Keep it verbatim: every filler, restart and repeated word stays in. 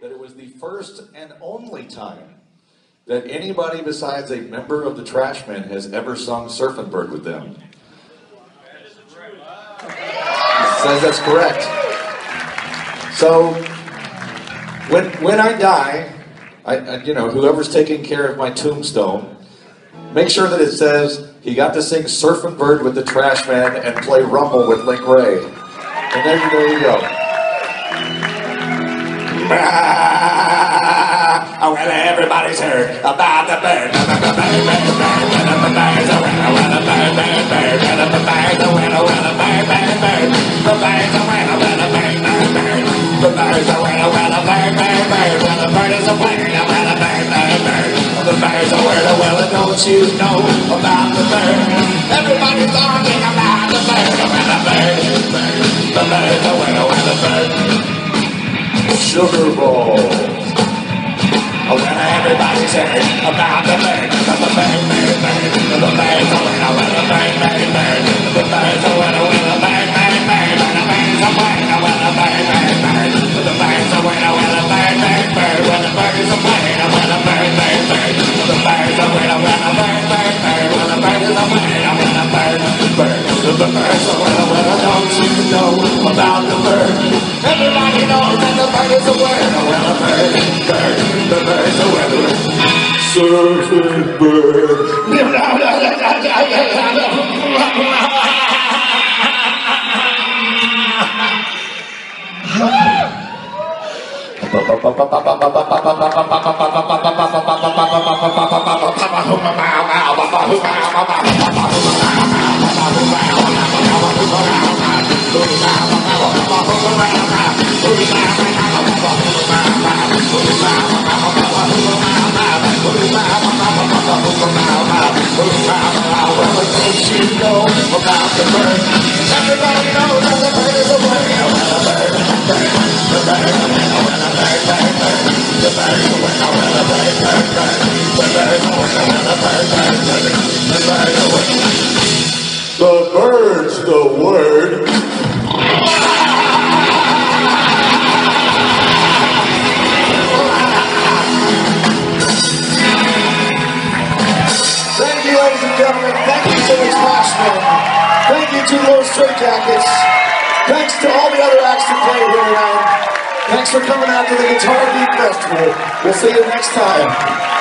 that it was the first and only time that anybody besides a member of the Trashmen has ever sung Surfin' Bird with them. It says that's correct. So, when when I die, I, I, you know, whoever's taking care of my tombstone, make sure that it says he got to sing Surfin' Bird with the Trashmen and play Rumble with Link Wray. And there you, there you go. Oh, well, everybody's heard about the bird. The bird, the bird, bird, bird, bird, the bird's a winner, well, the bird, bird, bird, bird, the bird's a winner, well, the bird, bird, bird, the bird's a winner, well, the bird, bird, bird, the bird's a winner, well, the bird, bird, bird, well, the bird is a winner, well, the bird, bird, bird, the bird's a winner, well, don't you know about the bird? Everybody's talking about the bird, well, the bird, bird, the bird's a winner, well, the bird. Sugar Bowl. Oh, well, everybody's heard about the bird, the bird, bird, bird, the bird's a winner, well, the bird, bird, bird, the bird's a winner, well, the bird, bird, bird, the bird's a winner, well, the bird, bird, bird, the bird's a winner, well, the bird, bird, bird, well, the bird's a winner, well, the bird, bird, bird, the bird's a winner, well, the bird, bird, bird, well, the bird is a winner, well, the bird, bird, the bird's a winner, well, don't you know about the bird? Everybody knows that the bird is a winner, well, the bird, bird, the bird's a winner. Surfing Bird. The bird's the word. Thank you, ladies and gentlemen. Thank you to the Trashmen. Thank you to those Straight Jackets. Thanks to all the other acts that played here tonight. Thanks for coming out to the Guitar Geek Festival. We'll see you next time.